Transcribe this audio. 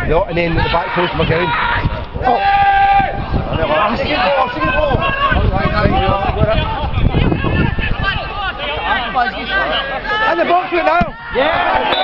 No, and then the back post McGowan. Oh! And the box went now! Yeah!